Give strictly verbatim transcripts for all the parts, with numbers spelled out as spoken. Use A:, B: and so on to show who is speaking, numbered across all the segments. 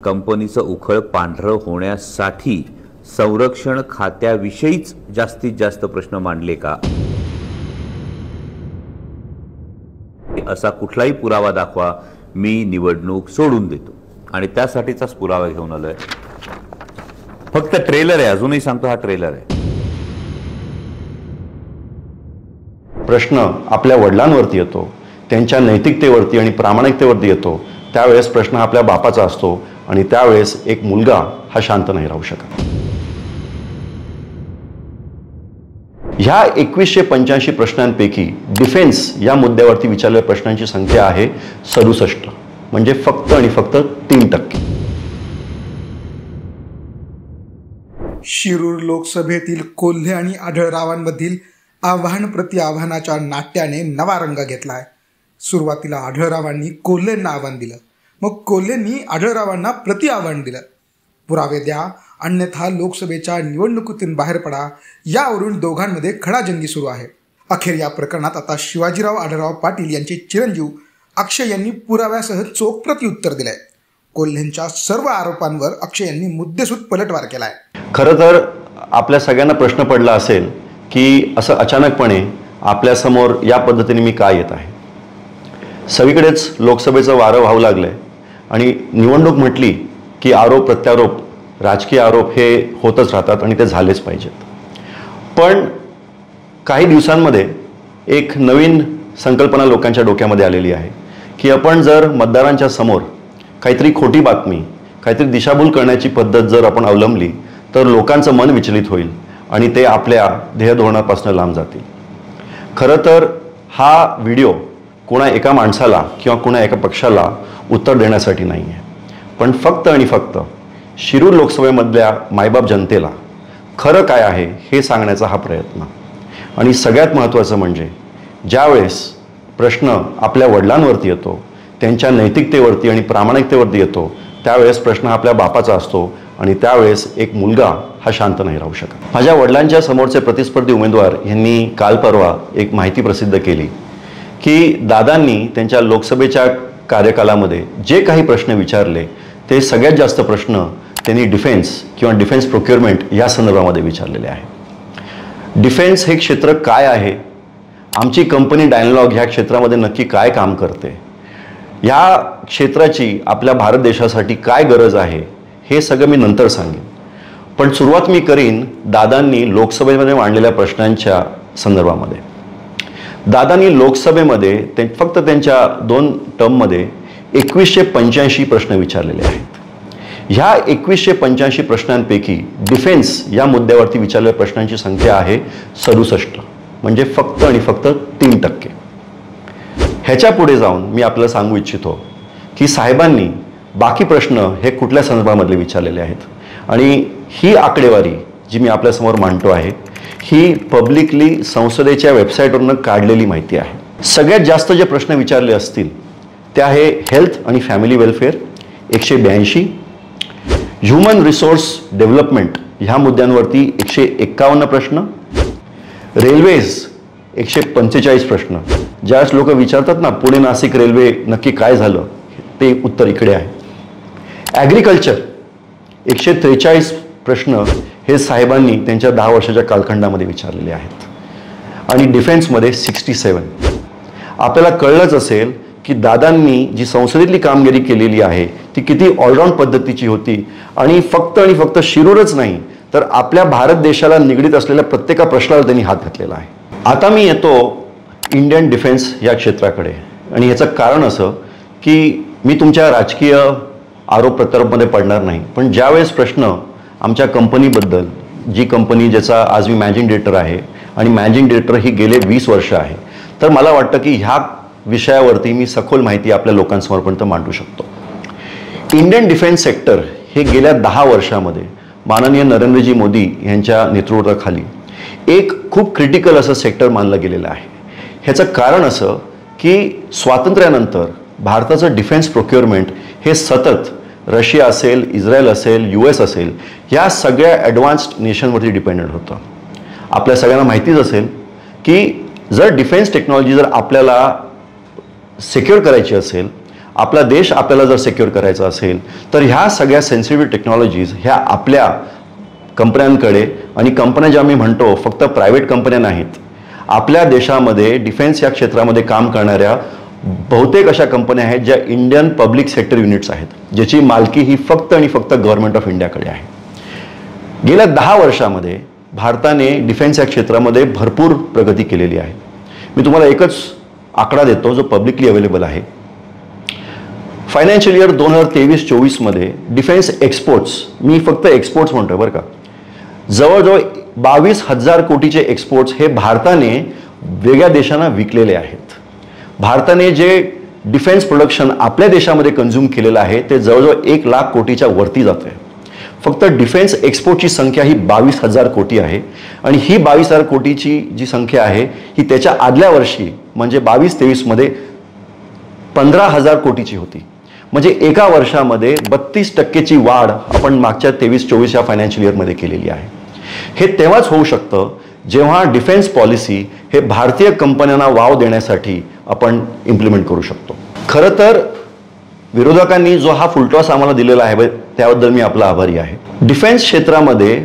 A: कंपनीचं उखळ पांढरं होण्यासाठी संरक्षण खात्याविषयीच जास्तीत जास्त प्रश्न मांडले का, असा कुठलाही पुरावा दाखवा, मी निवडणूक सोडून देतो. आणि त्यासाठीचाच पुरावा घेऊन आलोय. फक्त ट्रेलर आहे, अजूनही सांगतो हा ट्रेलर आहे.
B: प्रश्न आपल्या वडिलांवरती येतो, त्यांच्या नैतिकतेवरती आणि प्रामाणिकतेवरती येतो. त्यावेळेस प्रश्न आपल्या बापाचा असतो आणि त्यावेळेस एक मुलगा हा शांत नाही राहू शकत. ह्या एकवीसशे पंच्याऐंशी प्रश्नांपैकी डिफेन्स या मुद्द्यावरती विचारलेल्या प्रश्नांची संख्या आहे सदुसष्ट, म्हणजे फक्त आणि फक्त तीन टक्के.
C: शिरूर लोकसभेतील कोल्हे आणि आढळरावांमधील आव्हान प्रति आव्हानाच्या नाट्याने नवा रंग घेतलाय. सुरुवातीला आढळरावांनी कोल्हेंना आव्हान दिलं, मग कोल्हेंनी आढळरावांना प्रति आव्हान दिलं. पुरावे द्या, अन्यथा लोकसभेच्या निवडणुकीतून बाहेर पडा, यावरून दोघांमध्ये खडाजंगी सुरू आहे. अखेर या प्रकरणात आता शिवाजीराव आढळराव पाटील यांचे चिरंजीव अक्षय यांनी पुराव्यासह चोख प्रत्युत्तर दिलंय. कोल्हेंच्या सर्व आरोपांवर अक्षय यांनी मुद्देसूद पलटवार केलाय.
B: खरं तर आपल्या सगळ्यांना प्रश्न पडला असेल की असं अचानकपणे आपल्यासमोर या पद्धतीने मी का येत आहे. सगळीकडेच लोकसभेचं वारं वाहू लागलंय आणि निवडणूक म्हटली की आरोप प्रत्यारोप, राजकीय आरोप हे होतच राहतात आणि ते झालेच पाहिजेत. पण काही दिवसांमध्ये एक नवीन संकल्पना लोकांच्या डोक्यामध्ये आलेली आहे की आपण जर मतदारांच्या समोर काहीतरी खोटी बातमी, काहीतरी दिशाभूल करण्याची पद्धत जर आपण अवलंबली तर लोकांचं मन विचलित होईल आणि ते आपल्या ध्येयधोरणापासून लांब जातील. खरं तर हा व्हिडिओ कोणा एका माणसाला किंवा कोणा एका पक्षाला उत्तर देण्यासाठी नाही आहे, पण फक्त आणि फक्त शिरूर लोकसभेमधल्या मायबाप जनतेला खरं काय आहे हे सांगण्याचा हा प्रयत्न. आणि सगळ्यात महत्त्वाचं म्हणजे ज्यावेळेस प्रश्न आपल्या वडिलांवरती येतो, त्यांच्या नैतिकतेवरती आणि प्रामाणिकतेवरती येतो, त्यावेळेस प्रश्न आपल्या बापाचा असतो आणि त्यावेळेस एक मुलगा हा शांत नाही राहू शकत. माझ्या वडिलांच्या समोरचे प्रतिस्पर्धी उमेदवार यांनी काल परवा एक माहिती प्रसिद्ध केली की दादांनी त्यांच्या लोकसभेच्या कार्यकालामध्ये जे काही प्रश्न विचारले ते सगळ्यात जास्त प्रश्न त्यांनी डिफेन्स किंवा डिफेन्स प्रोक्युअरमेंट या संदर्भामध्ये विचारलेले आहे. डिफेन्स हे क्षेत्र काय आहे, आमची कंपनी डायनलॉग ह्या क्षेत्रामध्ये नक्की काय काम करते, ह्या क्षेत्राची आपल्या भारत देशासाठी काय गरज आहे, हे सगळं मी नंतर सांगेन. पण सुरुवात मी करीन दादांनी लोकसभेमध्ये मांडलेल्या प्रश्नांच्या संदर्भामध्ये. दादांनी लोकसभेमध्ये ते फक्त त्यांच्या दोन टर्ममध्ये एकवीसशे पंच्याऐंशी प्रश्न विचारलेले आहेत. ह्या एकवीसशे पंच्याऐंशी प्रश्नांपैकी डिफेन्स या मुद्द्यावरती विचारलेल्या प्रश्नांची संख्या आहे सदुसष्ट, म्हणजे फक्त आणि फक्त तीन टक्के. ह्याच्या पुढे जाऊन मी आपल्याला सांगू इच्छितो की साहेबांनी बाकी प्रश्न हे कुठल्या संदर्भामधले विचारलेले आहेत. आणि ही आकडेवारी जी मी आपल्यासमोर मांडतो आहे ही पब्लिकली संसदेच्या वेबसाईटवरून काढलेली माहिती आहे. सगळ्यात जास्त जे प्रश्न विचारले असतील ते आहे हेल्थ आणि फॅमिली वेलफेअर एकशे ब्याऐंशी, ह्युमन रिसोर्स डेव्हलपमेंट ह्या मुद्द्यांवरती एकशे एक्कावन्न प्रश्न, रेल्वेज एकशे पंचेचाळीस प्रश्न. ज्यावेळेस लोक विचारतात ना पुणे नाशिक रेल्वे नक्की काय झालं, ते उत्तर इकडे आहे. ॲग्रिकल्चर एकशे त्रेचाळीस प्रश्न हे साहेबांनी त्यांच्या दहा वर्षाच्या कालखंडामध्ये विचारलेले आहेत. आणि डिफेन्समध्ये सिक्स्टी सेवन. आपल्याला कळलंच असेल की दादांनी जी संसदेतली कामगिरी केलेली आहे ती किती ऑलराऊंड पद्धतीची होती आणि फक्त आणि फक्त शिरूरच नाही तर आपल्या भारत देशाला निगडीत असलेल्या प्रत्येका प्रश्नाला त्यांनी हात घातलेला आहे. आता मी येतो इंडियन डिफेन्स या क्षेत्राकडे आणि याचं कारण असं की मी तुमच्या राजकीय आरोप प्रत्यारोपमध्ये पडणार नाही, पण ज्यावेळेस प्रश्न आमच्या कंपनीबद्दल, जी कंपनी ज्याचा आज मी मॅनेजिंग डिरेक्टर आहे आणि मॅनेजिंग डिरेक्टर ही गेले वीस वर्ष आहे, तर मला वाटतं की ह्या विषयावरती मी सखोल माहिती आपल्या लोकांसमोरपर्यंत मांडू शकतो. इंडियन डिफेन्स सेक्टर हे गेल्या दहा वर्षामध्ये माननीय नरेंद्रजी मोदी यांच्या नेतृत्वाखाली एक खूप क्रिटिकल असं सेक्टर मानलं गेलेलं आहे. ह्याचं कारण असं की स्वातंत्र्यानंतर भारताचं डिफेन्स प्रोक्युअरमेंट हे सतत रशिया असेल, इस्रायल असेल, यू एस असेल, या सगळ्या ॲडव्हान्स्ड नेशनवरती डिपेंडेंट होतं. आपल्या सगळ्यांना माहितीच असेल की जर डिफेन्स टेक्नॉलॉजी जर आपल्याला सिक्युअर करायची असेल, आपला देश आपल्याला जर सिक्युअर करायचा असेल तर ह्या सगळ्या सेन्सिटिव्ह टेक्नॉलॉजीज ह्या आपल्या कंपन्यांकडे, आणि कंपन्या ज्या मी म्हणतो फक्त प्रायव्हेट कंपन्या नाहीत, आपल्या देशामध्ये डिफेन्स या क्षेत्रामध्ये काम करणाऱ्या बहुतेक अशा कंपन्या आहेत ज्या इंडियन पब्लिक सेक्टर युनिट्स आहेत, ज्याची मालकी ही फक्त आणि फक्त गव्हर्नमेंट ऑफ इंडियाकडे आहे. गेल्या दहा वर्षामध्ये भारताने डिफेन्स या क्षेत्रामध्ये भरपूर प्रगती केलेली आहे. मी तुम्हाला एकच आकडा देतो जो पब्लिकली अवेलेबल आहे. फायनान्शियल इयर दोन हजार तेवीस चोवीसमध्ये डिफेन्स एक्सपोर्ट्स, मी फक्त एक्सपोर्ट्स म्हणतोय बरं का, जवळजवळ बावीस हजार कोटीचे एक्सपोर्ट्स हे भारताने वेगळ्या देशांना विकलेले आहेत. भारताने जे डिफेन्स प्रोडक्शन आपल्या देशामध्ये कन्झ्युम केलेलं आहे ते जवळजवळ एक लाख कोटीच्या वरती जातं आहे. फक्त डिफेन्स एक्सपोर्टची संख्या ही बावीस हजार कोटी आहे, आणि ही बावीस हजार कोटीची जी संख्या आहे ही त्याच्या आदल्या वर्षी म्हणजे बावीस तेवीसमध्ये पंधरा हजार कोटीची होती. म्हणजे एका वर्षामध्ये बत्तीस टक्केची वाढ आपण मागच्या तेवीस चोवीस या फायनान्शियल इयरमध्ये केलेली आहे. हे तेव्हाच होऊ शकतं जेव्हा डिफेन्स पॉलिसी हे भारतीय कंपन्यांना वाव देण्यासाठी आपण इम्प्लिमेंट करू शकतो. खरं तर विरोधकांनी जो हा फुलटॉस आम्हाला दिलेला आहे त्याबद्दल मी आपला आभारी आहे. डिफेन्स क्षेत्रामध्ये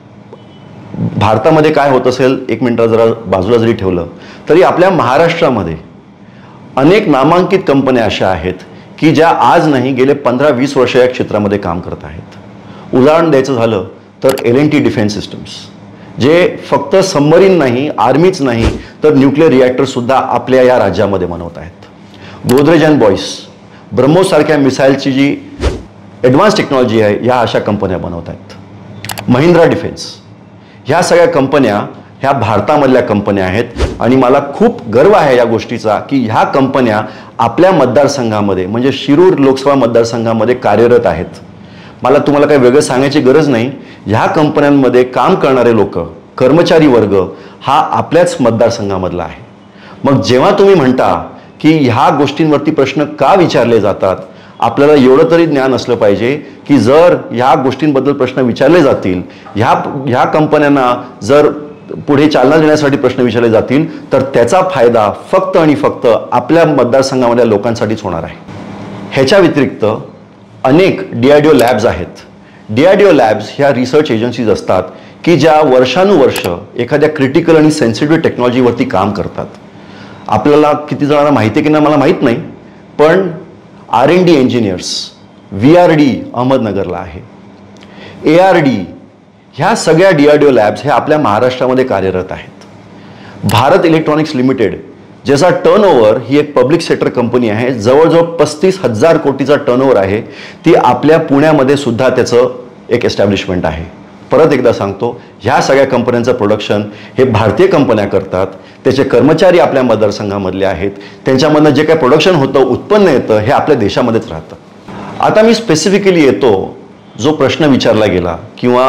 B: भारतामध्ये काय होत असेल एक मिनिट जरा बाजूला जरी ठेवलं तरी आपल्या महाराष्ट्रामध्ये अनेक नामांकित कंपन्या अशा आहेत की ज्या आज नाही गेले पंधरा वीस वर्ष या क्षेत्रामध्ये काम करत आहेत. उदाहरण द्यायचं झालं तर L N T defence systems, जे फक्त सबमरीन नाही, आर्मीच नाही तर न्यूक्लिअर रिॲक्टर सुद्धा आपल्या या राज्यामध्ये बनवत आहेत. गोदरेज अँड बॉयस, ब्रह्मोस सारख्या मिसाईलची जी ॲडव्हान्स टेक्नॉलॉजी आहे या अशा कंपन्या बनवत आहेत. महिंद्रा डिफेन्स, ह्या सगळ्या कंपन्या ह्या भारतामधल्या कंपन्या आहेत, आणि मला खूप गर्व आहे या गोष्टीचा की ह्या कंपन्या आपल्या मतदारसंघामध्ये म्हणजे शिरूर लोकसभा मतदारसंघामध्ये कार्यरत आहेत. मला तुम्हाला काही वेगळं सांगायची गरज नाही. ह्या कंपन्यांमध्ये काम करणारे लोक, कर्मचारी वर्ग हा आपल्याच मतदारसंघामधला आहे. मग जेव्हा तुम्ही म्हणता की ह्या गोष्टींवरती प्रश्न का विचारले जातात, आपल्याला एवढं तरी ज्ञान असलं पाहिजे की जर ह्या गोष्टींबद्दल प्रश्न विचारले जातील, ह्या ह्या कंपन्यांना जर पुढे चालना देण्यासाठी प्रश्न विचारले जातील तर त्याचा फायदा फक्त आणि फक्त आपल्या मतदारसंघामधल्या लोकांसाठीच होणार आहे. ह्याच्या व्यतिरिक्त अनेक D R D O labs आहेत. D R D O labs ह्या रिसर्च एजन्सीज असतात की ज्या वर्षानुवर्ष एखाद्या क्रिटिकल आणि सेन्सिटिव्ह टेक्नॉलॉजीवरती काम करतात. आपल्याला किती जणांना माहिती आहे की नाही मला माहीत नाही, पण R N D engineers V R D अहमदनगरला आहे. ए आर डी ह्या सगळ्या D R D O labs हे आपल्या महाराष्ट्रामध्ये कार्यरत आहेत. भारत इलेक्ट्रॉनिक्स लिमिटेड ज्याचा टर्नओव्हर ही एक पब्लिक सेक्टर कंपनी आहे, जवळजवळ पस्तीस हजार कोटीचा टर्नओव्हर आहे, ती आपल्या पुण्यामध्ये सुद्धा त्याचं एक एस्टॅब्लिशमेंट आहे. परत एकदा सांगतो, ह्या सगळ्या कंपन्यांचं प्रोडक्शन हे भारतीय कंपन्या करतात. त्याचे कर्मचारी आपल्या मतदारसंघामधले आहेत. त्यांच्यामधनं जे काही प्रोडक्शन होतं, उत्पन्न येतं, हे आपल्या देशामध्येच राहतं. आता मी स्पेसिफिकली येतो जो प्रश्न विचारला गेला किंवा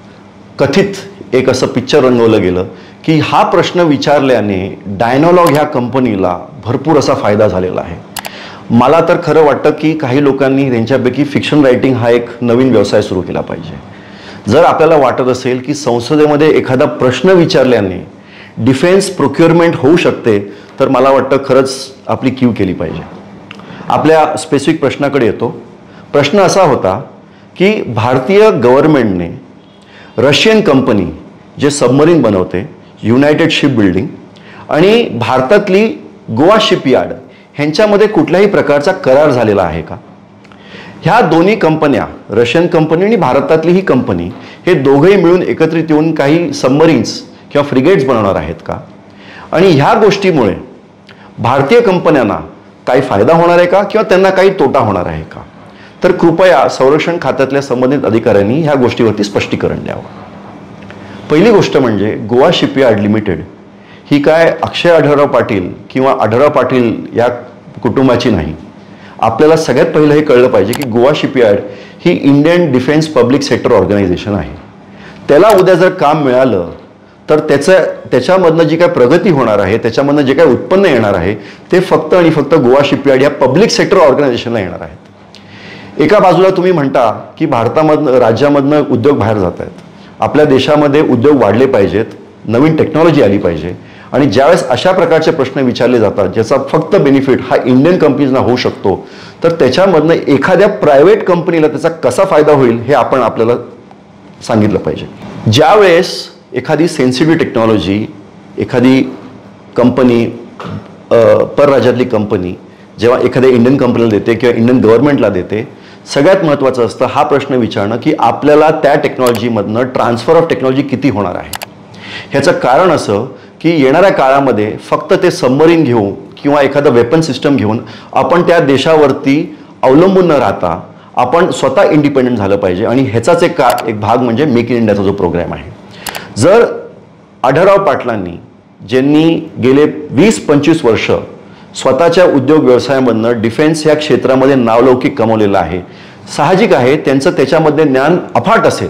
B: कथित एक असं पिक्चर रंगवलं गेलं की हा प्रश्न विचारल्याने डायनॉलॉग ह्या कंपनीला भरपूर असा फायदा झालेला आहे. मला तर खरं वाटतं की काही लोकांनी त्यांच्यापैकी फिक्शन रायटिंग हा एक नवीन व्यवसाय सुरू केला पाहिजे. जर आपल्याला वाटत असेल की संसदेमध्ये एखादा प्रश्न विचारल्याने डिफेन्स प्रोक्युअरमेंट होऊ शकते तर मला वाटतं खरंच आपली क्यू केली पाहिजे. आपल्या स्पेसिफिक प्रश्नाकडे येतो. प्रश्न असा होता की भारतीय गव्हर्नमेंटने रशियन कंपनी जे सबमरीन बनवते, युनायटेड शिप बिल्डिंग, आणि भारतातली गोवा शिपयार्ड ह्यांच्यामध्ये कुठल्याही प्रकारचा करार झालेला आहे का? ह्या दोन्ही कंपन्या, रशियन कंपनी आणि भारतातली ही कंपनी, हे दोघेही मिळून एकत्रित येऊन काही सबमरीन्स किंवा फ्रिगेट्स बनवणार आहेत का? आणि ह्या गोष्टीमुळे भारतीय कंपन्यांना काही फायदा होणार आहे का किंवा त्यांना काही तोटा होणार आहे का? तर कृपया संरक्षण खात्यातल्या संबंधित अधिकाऱ्यांनी ह्या गोष्टीवरती स्पष्टीकरण द्यावं. पहिली गोष्ट म्हणजे गोवा शिपयार्ड लिमिटेड ही काय अक्षय आढळराव पाटील किंवा आढळराव पाटील या कुटुंबाची नाही. आपल्याला सगळ्यात पहिलं हे कळलं पाहिजे की गोवा शिपयार्ड ही Indian defence public sector organisation आहे. त्याला उद्या जर काम मिळालं तर त्याचं त्याच्यामधनं जी काय प्रगती होणार आहे, त्याच्यामधनं जे काय उत्पन्न येणार आहे ते फक्त आणि फक्त गोवा शिपयार्ड या पब्लिक सेक्टर ऑर्गनायझेशनला येणार आहेत. एका बाजूला तुम्ही म्हणता की भारतामधनं राज्यामधनं उद्योग बाहेर जात आहेत, आपल्या देशामध्ये उद्योग वाढले पाहिजेत, नवीन टेक्नॉलॉजी आली पाहिजे, आणि ज्यावेळेस अशा प्रकारचे प्रश्न विचारले जातात ज्याचा फक्त बेनिफिट हा इंडियन कंपनीजना होऊ शकतो तर त्याच्यामधनं एखाद्या प्रायव्हेट कंपनीला त्याचा कसा फायदा होईल हे आपण आपल्याला सांगितलं पाहिजे. ज्या वेळेस एखादी सेन्सिटिव्ह टेक्नॉलॉजी एखादी कंपनी परराज्यातली कंपनी जेव्हा एखाद्या इंडियन कंपनीला देते किंवा इंडियन गव्हर्नमेंटला देते, सगळ्यात महत्त्वाचं असतं हा प्रश्न विचारणं की आपल्याला त्या टेक्नॉलॉजीमधनं ट्रान्सफर ऑफ टेक्नॉलॉजी किती होणार आहे. ह्याचं कारण असं की येणाऱ्या काळामध्ये फक्त ते सबमरीन घेऊन किंवा एखादं वेपन सिस्टम घेऊन आपण त्या देशावरती अवलंबून न राहता आपण स्वतः इंडिपेंडंट झालं पाहिजे. आणि ह्याचाच एक का एक भाग म्हणजे मेक इन इंडियाचा जो प्रोग्राम आहे. जर आढळराव पाटलांनी ज्यांनी गेले वीस पंचवीस वर्ष स्वतःच्या उद्योग व्यवसायामधनं डिफेन्स या क्षेत्रामध्ये नावलौकिक कमवलेलं आहे, साहजिक आहे त्यांचं त्याच्यामध्ये ज्ञान अफाट असेल.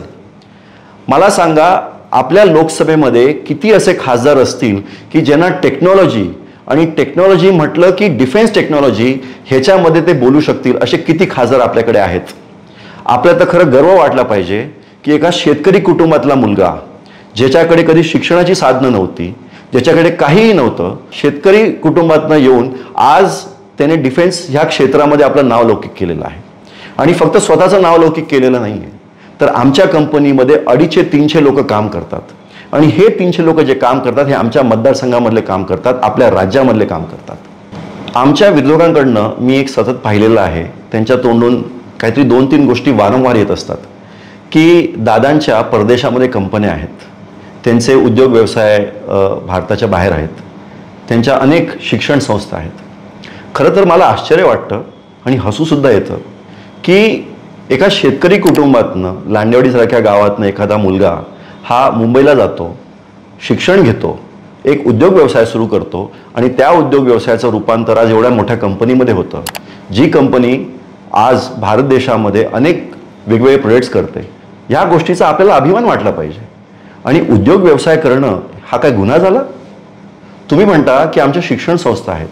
B: मला सांगा आपल्या लोकसभेमध्ये किती असे खासदार असतील की ज्यांना टेक्नॉलॉजी आणि टेक्नॉलॉजी म्हटलं की डिफेन्स टेक्नॉलॉजी ह्याच्यामध्ये ते बोलू शकतील असे किती खासदार आपल्याकडे आहेत. आपल्याला तर खरं गर्व वाटला पाहिजे की एका शेतकरी कुटुंबातला मुलगा ज्याच्याकडे कधी शिक्षणाची साधनं नव्हती, ज्याच्याकडे काहीही नव्हतं, शेतकरी कुटुंबातनं येऊन आज त्याने डिफेन्स ह्या क्षेत्रामध्ये आपलं नाव लौकिक केलेलं आहे. आणि फक्त स्वतःचं नाव लौकिक केलेलं नाही आहे, तर आमच्या कंपनीमध्ये अडीचशे तीनशे लोक काम करतात. आणि हे तीनशे लोक जे काम करतात हे आमच्या मतदारसंघामधले काम करतात, आपल्या राज्यामधले काम करतात. आमच्या विरोधकांकडनं मी एक सतत पाहिलेलं आहे, त्यांच्या तोंडून काहीतरी दोन तीन गोष्टी वारंवार येत असतात की दादांच्या परदेशामध्ये कंपन्या आहेत, त्यांचे उद्योग व्यवसाय भारताच्या बाहेर आहेत, त्यांच्या अनेक शिक्षण संस्था आहेत. खरं तर मला आश्चर्य वाटतं आणि हसूसुद्धा येतं की एका शेतकरी कुटुंबातनं लांडेवाडीसारख्या गावातनं एखादा मुलगा हा मुंबईला जातो, शिक्षण घेतो, एक उद्योग व्यवसाय सुरू करतो आणि त्या उद्योग व्यवसायाचं रूपांतर आज एवढ्या मोठ्या कंपनीमध्ये होतं, जी कंपनी आज भारत देशामध्ये अनेक वेगवेगळे प्रोजेक्ट्स करते. या गोष्टीचा आपल्याला अभिमान वाटला पाहिजे. आणि उद्योग व्यवसाय करणं हा काय गुन्हा झाला? तुम्ही म्हणता की आमच्या शिक्षण संस्था आहेत,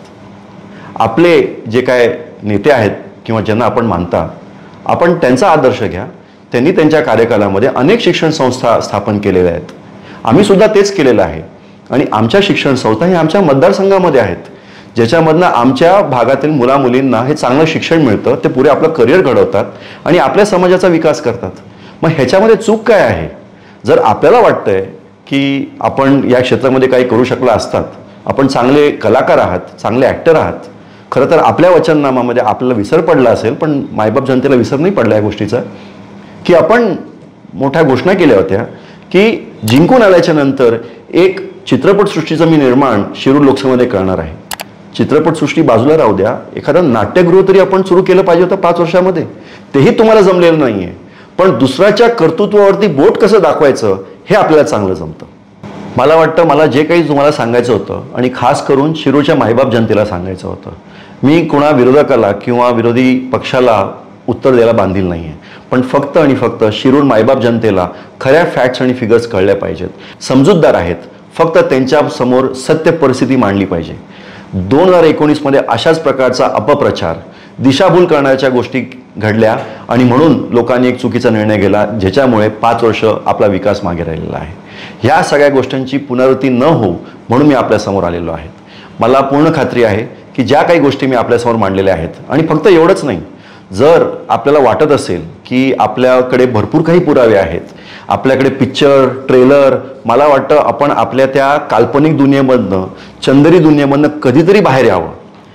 B: आपले जे काय नेते आहेत किंवा ज्यांना आपण मानता, आपण त्यांचा आदर्श घ्या. त्यांनी त्यांच्या कार्यकालामध्ये अनेक शिक्षण संस्था स्थापन केलेल्या आहेत, आम्ही सुद्धा तेच केलेलं आहे. आणि आमच्या शिक्षण संस्था हे आमच्या मतदारसंघामध्ये आहेत, ज्याच्यामधनं आमच्या भागातील मुलामुलींना हे चांगलं शिक्षण मिळतं, ते पुढे आपलं करिअर घडवतात आणि आपल्या समाजाचा विकास करतात. मग ह्याच्यामध्ये चूक काय आहे? जर आपल्याला वाटतंय की आपण या क्षेत्रामध्ये काही करू शकला असतात, आपण चांगले कलाकार आहात, चांगले ॲक्टर आहात, खरं तर आपल्या वचननामामध्ये आपल्याला विसर पडला असेल, पण मायबाप जनतेला विसर नाही पडला या गोष्टीचा, की आपण मोठ्या घोषणा केल्या होत्या की जिंकून आल्याच्या नंतर एक चित्रपटसृष्टीचं मी निर्माण शिरूर लोकसभेमध्ये करणार आहे. चित्रपटसृष्टी बाजूला राहू द्या, एखादं नाट्यगृह तरी आपण सुरू केलं पाहिजे होतं पाच वर्षामध्ये, तेही तुम्हाला जमलेलं नाही आहे. पण दुसऱ्याच्या कर्तृत्वावरती बोट कसं दाखवायचं हे आपल्याला चांगलं जमतं. मला वाटतं मला जे काही तुम्हाला सांगायचं होतं आणि खास करून शिरूरच्या मायबाप जनतेला सांगायचं होतं, मी कोणा विरोधकाला किंवा विरोधी पक्षाला उत्तर द्यायला बांधील नाही आहे, पण फक्त आणि फक्त शिरूर मायबाप जनतेला खऱ्या फॅक्ट्स आणि फिगर्स कळल्या पाहिजेत. समजूतदार आहेत, फक्त त्यांच्यासमोर सत्य परिस्थिती मांडली पाहिजे. दोन हजार एकोणीसमध्ये अशाच प्रकारचा अपप्रचार, दिशाभूल करण्याच्या गोष्टी घडल्या आणि म्हणून लोकांनी एक चुकीचा निर्णय घेतला, ज्याच्यामुळे पाच वर्ष आपला विकास मागे राहिलेला आहे. ह्या सगळ्या गोष्टींची पुनरावृत्ती न हो म्हणून मी आपल्यासमोर आलेलो आहे. मला पूर्ण खात्री आहे की ज्या काही गोष्टी मी आपल्यासमोर मांडलेल्या आहेत, आणि फक्त एवढंच नाही, जर आपल्याला वाटत असेल की आपल्याकडे भरपूर काही पुरावे आहेत, आपल्याकडे पिक्चर ट्रेलर, मला वाटतं आपण आपल्या त्या काल्पनिक दुनियेमधनं, चंदेरी दुनियेमधनं कधीतरी बाहेर यावं.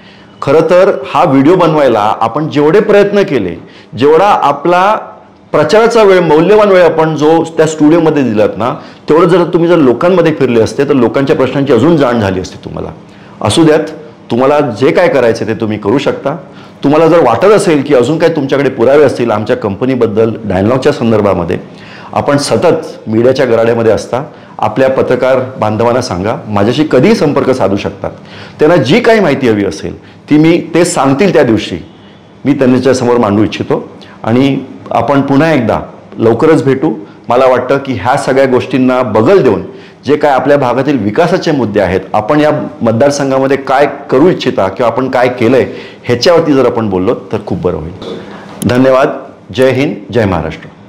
B: खरं तर हा व्हिडिओ बनवायला आपण जेवढे प्रयत्न केले, जेवढा आपला प्रचाराचा वेळ, मौल्यवान वेळ आपण जो त्या स्टुडिओमध्ये दिलात ना, तेवढं जर तुम्ही जर लोकांमध्ये फिरले असते तर लोकांच्या प्रश्नांची अजून जाण झाली असती तुम्हाला. असू द्यात, तुम्हाला जे काय करायचे ते तुम्ही करू शकता. तुम्हाला जर वाटत असेल की अजून काही तुमच्याकडे पुरावे असतील आमच्या कंपनीबद्दल, डायलॉगच्या संदर्भामध्ये, आपण सतत मीडियाच्या गराड्यामध्ये असता, आपल्या पत्रकार बांधवांना सांगा, माझ्याशी कधीही संपर्क साधू शकतात. त्यांना जी काही माहिती हवी असेल ती मी ते सांगतील त्या दिवशी मी त्यांच्यासमोर मांडू इच्छितो. आणि आपण पुन्हा एकदा लवकरच भेटू. मला वाटतं की ह्या सगळ्या गोष्टींना बगल देऊन जे काय आपल्या भागातील विकासाचे मुद्दे आहेत, आपण या मतदारसंघामध्ये काय करू इच्छिता किंवा आपण काय केलंय ह्याच्यावरती जर आपण बोललो तर खूप बरं होईल. धन्यवाद. जय हिंद, जय महाराष्ट्र.